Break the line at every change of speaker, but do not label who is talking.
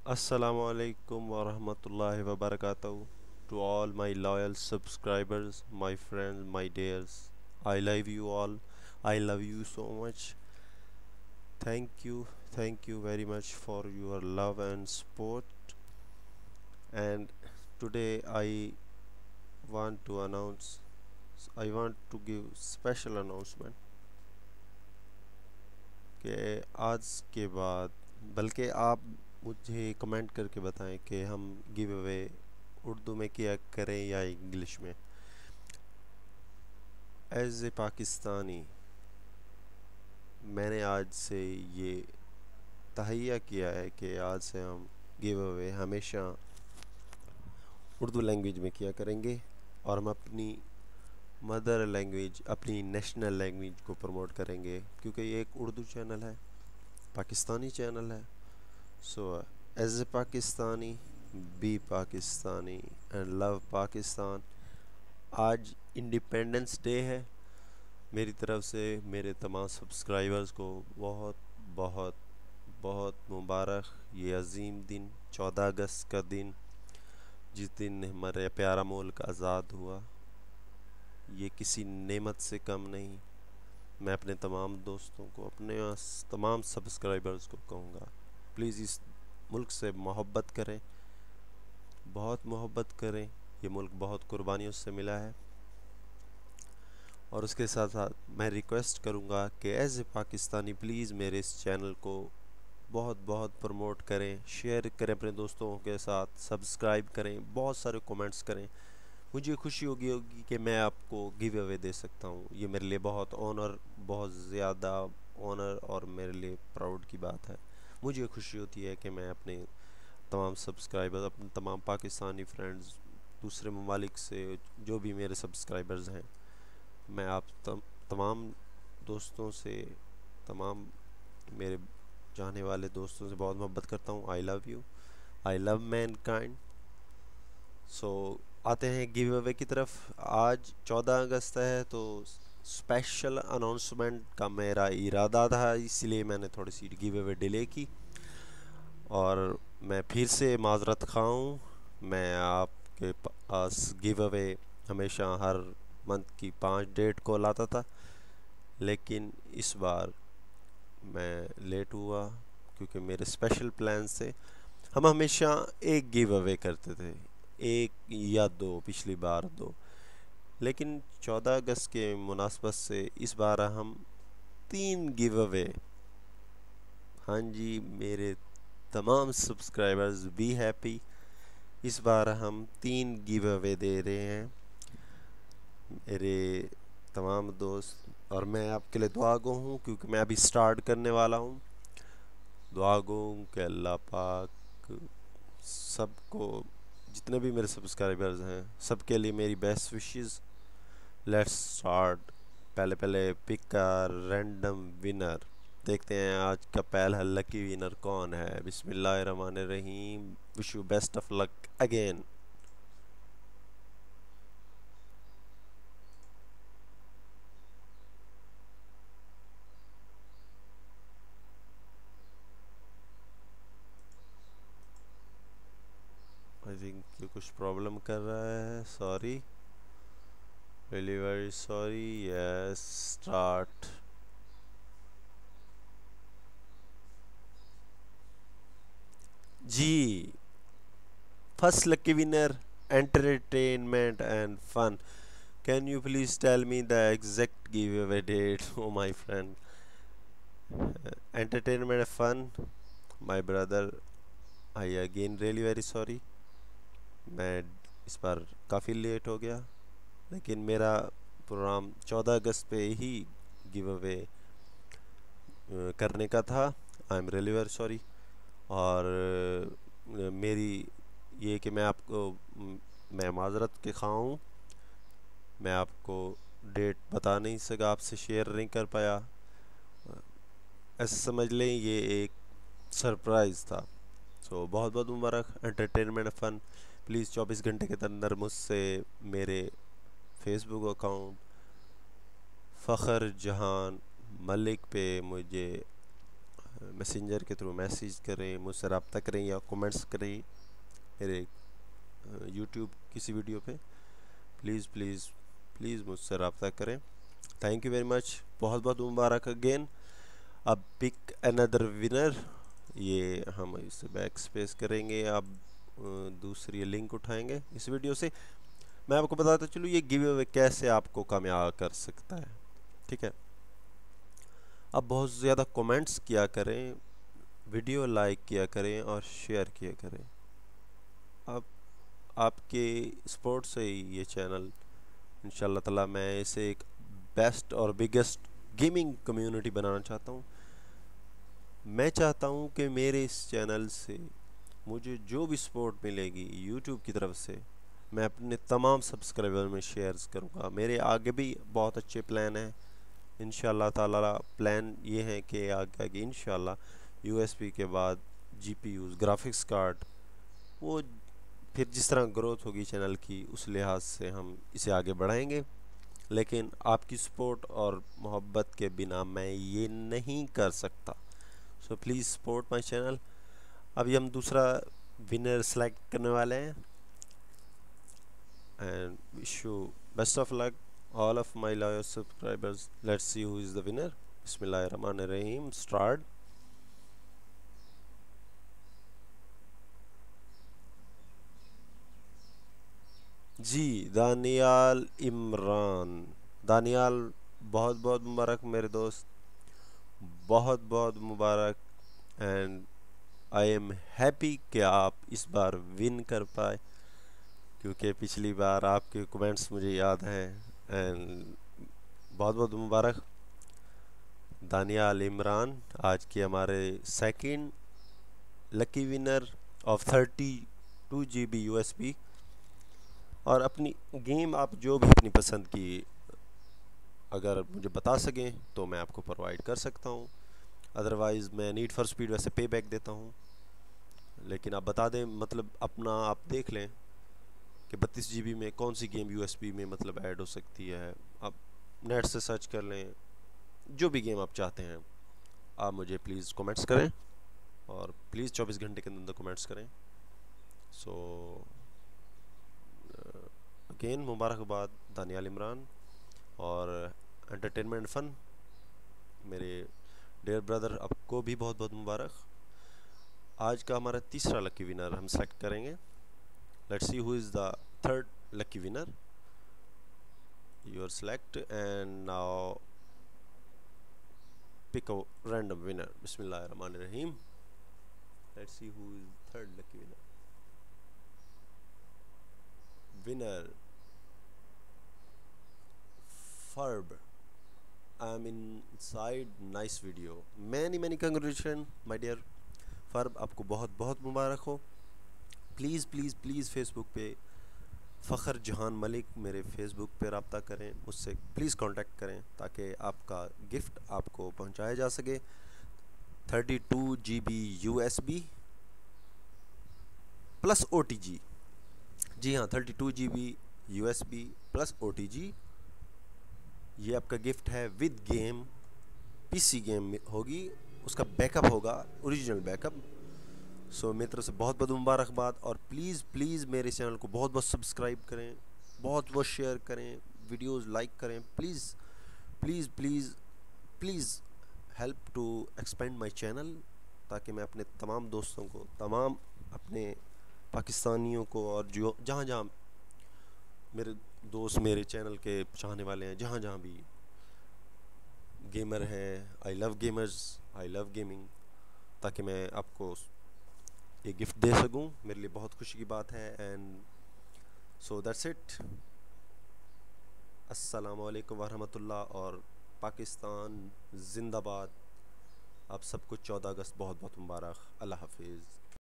Assalamualaikum warahmatullahi wabarakatuh to all my loyal subscribers, my friends, my dears. I love you all. I love you so much. Thank you very much for your love and support. And today want to announce, I want to give special announcement कि आज के बाद बल्कि आप मुझे comment करके बताएं कि हम गिव अवे उर्दू में किया करें या इंग्लिश में। एज ए पाकिस्तानी मैंने आज से ये तहैया किया है कि आज से हम गिव अवे हमेशा उर्दू लैंग्वेज में किया करेंगे और हम अपनी मदर लैंग्वेज, अपनी नेशनल लैंग्वेज को प्रमोट करेंगे, क्योंकि ये एक उर्दू चैनल है, पाकिस्तानी चैनल है। So as a Pakistani, be Pakistani and love Pakistan. आज इंडिपेंडेंस डे है। मेरी तरफ से मेरे तमाम सब्सक्राइबर्स को बहुत बहुत बहुत मुबारक। ये अजीम दिन 14 अगस्त का दिन, जिस दिन हमारे प्यारा मुल्क आज़ाद हुआ, ये किसी नेमत से कम नहीं। मैं अपने तमाम दोस्तों को, अपने तमाम सब्सक्राइबर्स को कहूँगा, प्लीज़ इस मुल्क से मोहब्बत करें, बहुत मोहब्बत करें। ये मुल्क बहुत कुर्बानियों से मिला है। और उसके साथ साथ मैं रिक्वेस्ट करूँगा कि एज ए पाकिस्तानी प्लीज़ मेरे इस चैनल को बहुत बहुत प्रमोट करें, शेयर करें अपने दोस्तों के साथ, सब्सक्राइब करें, बहुत सारे कमेंट्स करें। मुझे खुशी होगी कि मैं आपको गिव अवे दे सकता हूँ। ये मेरे लिए बहुत ऑनर, बहुत ज़्यादा ऑनर और मेरे लिए प्राउड की बात है। मुझे खुशी होती है कि मैं अपने तमाम सब्सक्राइबर्स, अपने तमाम पाकिस्तानी फ्रेंड्स, दूसरे ममालिक से जो भी मेरे सब्सक्राइबर्स हैं, मैं आप तमाम दोस्तों से, तमाम मेरे चाहने वाले दोस्तों से बहुत मोहब्बत करता हूँ। I love you, I love mankind. So आते हैं गिव अवे की तरफ। आज 14 अगस्त है, तो स्पेशल अनाउंसमेंट का मेरा इरादा था, इसलिए मैंने थोड़ी सी गिव अवे डिले की। और मैं फिर से माजरत खा हूँ। मैं आपके पास गिव अवे हमेशा हर मंथ की 5 डेट को लाता था, लेकिन इस बार मैं लेट हुआ क्योंकि मेरे स्पेशल प्लान्स थे। हम हमेशा एक गिव अवे करते थे, एक या दो, पिछली बार दो, लेकिन 14 अगस्त के मुनासबत से इस बार हम 3 गिव अवे। हाँ जी, मेरे तमाम सब्सक्राइबर्स बी हैप्पी। इस बार हम 3 गिव अवे दे रहे हैं, मेरे तमाम दोस्त। और मैं आपके लिए दुआ गो हूँ, क्योंकि मैं अभी स्टार्ट करने वाला हूँ। दुआ गो हूँ कि अल्लाह पाक सबको, जितने भी मेरे सब्सक्राइबर्स हैं, सबके लिए मेरी बेस्ट विशेस। Let's start. पहले पहले पिक का रैंडम विनर देखते हैं। आज का पहला लकी विनर कौन है। बिस्मिल्लाहिर्रहमानिर्रहीम। Wish you best of luck again. I think ये कुछ प्रॉब्लम कर रहा है, sorry, really very sorry. Yes, start. जी, first lucky winner, entertainment and fun. Can you please tell me the exact giveaway date? Oh my friend. Entertainment and fun, my brother, I again really very sorry। मैं इस बार काफ़ी late हो गया, लेकिन मेरा programme 14 अगस्त पे ही give away करने का था। I am really very sorry. और मेरी ये कि मैं आपको, मैं माजरत के ख़्वाह हूँ, मैं आपको डेट बता नहीं सका, आपसे शेयर नहीं कर पाया। ऐसे समझ लें ये एक सरप्राइज़ था। सो बहुत बहुत मुबारक। एंटरटेनमेंट फ़न, प्लीज़ 24 घंटे के अंदर मुझसे मेरे फेसबुक अकाउंट फ़ख्र जहान मलिक पे मुझे मैसेंजर के थ्रू मैसेज करें, मुझसे रब्ता करें या कमेंट्स करें मेरे यूट्यूब किसी वीडियो पे। प्लीज़ प्लीज़ प्लीज़ मुझसे रब्ता करें। थैंक यू वेरी मच, बहुत बहुत मुबारक अगेन। अब पिक अनदर विनर, ये हम इसे बैक स्पेस करेंगे। अब दूसरी लिंक उठाएंगे इस वीडियो से। मैं आपको बताता चलूँ ये गिव अवे कैसे आपको कामयाब कर सकता है, ठीक है। अब बहुत ज़्यादा कमेंट्स किया करें, वीडियो लाइक किया करें और शेयर किया करें। अब आपके सपोर्ट से ही ये चैनल इंशाल्लाह ताला मैं इसे एक बेस्ट और बिगेस्ट गेमिंग कम्युनिटी बनाना चाहता हूँ। मैं चाहता हूँ कि मेरे इस चैनल से मुझे जो भी सपोर्ट मिलेगी यूट्यूब की तरफ से, मैं अपने तमाम सब्सक्राइबर में शेयर्स करूँगा। मेरे आगे भी बहुत अच्छे प्लान हैं इंशाल्लाह ताला। प्लान ये है कि आगे इंशाल्लाह यूएसबी के बाद जीपीयूज़, ग्राफिक्स कार्ड, वो फिर जिस तरह ग्रोथ होगी चैनल की उस लिहाज से हम इसे आगे बढ़ाएंगे। लेकिन आपकी सपोर्ट और मोहब्बत के बिना मैं ये नहीं कर सकता। So please support my channel. अभी हम दूसरा विनर सेलेक्ट करने वाले हैं and wish you best of luck all of my loyal subscribers. Let's see who is the winner. Bismillahirrahmanirrahim. Start. जी, दानियाल इमरान। दानियाल, बहुत बहुत मुबारक मेरे दोस्त, बहुत बहुत मुबारक। एंड आई एम हैप्पी कि आप इस बार विन कर पाए, क्योंकि पिछली बार आपके कमेंट्स मुझे याद हैं। एंड बहुत बहुत मुबारक दानियाल इमरान, आज के हमारे second lucky winner of 32 GB USB। और अपनी गेम आप जो भी अपनी पसंद की अगर मुझे बता सकें तो मैं आपको प्रोवाइड कर सकता हूँ। अदरवाइज़ मैं नीड फॉर स्पीड वैसे पे बैक देता हूँ, लेकिन आप बता दें, मतलब अपना आप देख लें कि 32 GB में कौन सी गेम USB में मतलब ऐड हो सकती है। आप नेट से सर्च कर लें, जो भी गेम आप चाहते हैं आप मुझे प्लीज़ कमेंट्स करें, और प्लीज़ 24 घंटे के अंदर कमेंट्स करें। सो अगेन मुबारकबाद दानियाल इमरान। और एंटरटेनमेंट फ़न मेरे डियर ब्रदर, आपको भी बहुत बहुत मुबारक। आज का हमारा तीसरा लकी विनर हम सेलेक्ट करेंगे। Let's see who is the third lucky winner. Your select and now pick a random winner. Bismillahirrahmanirrahim. Let's see who is third lucky winner. Winner Farb. I'm inside nice video. Many congratulations my dear Farb, आपको बहुत बहुत मुबारक हो। Please please please Facebook पे फ़खर जहान मलिक मेरे Facebook पे रब्ता करें, मुझसे प्लीज़ कांटेक्ट करें ताकि आपका गिफ्ट आपको पहुंचाया जा सके। 32 GB USB प्लस OTG। जी हाँ, 32 GB USB प्लस OTG, ये आपका गिफ्ट है विद गेम। PC गेम होगी, उसका बैकअप होगा, ओरिजिनल बैकअप। सो मेरी तरफ से बहुत बहुत मुबारकबाद। और प्लीज़ प्लीज़ मेरे चैनल को बहुत बहुत सब्सक्राइब करें, बहुत बहुत शेयर करें, वीडियोस लाइक करें। Please please please please help to expand my channel, ताकि मैं अपने तमाम दोस्तों को, तमाम अपने पाकिस्तानियों को, और जो जहाँ जहाँ मेरे दोस्त मेरे चैनल के चाहने वाले हैं, जहाँ जहाँ भी गेमर हैं, I love gamers, I love gaming, ताकि मैं आपको ये गिफ्ट दे सकूं, मेरे लिए बहुत खुशी की बात है। And so that's it. अस्सलाम वालेकुम वरहमतुल्लाह, और पाकिस्तान जिंदाबाद। आप सबको 14 अगस्त बहुत बहुत मुबारक। अल्लाह हाफिज़।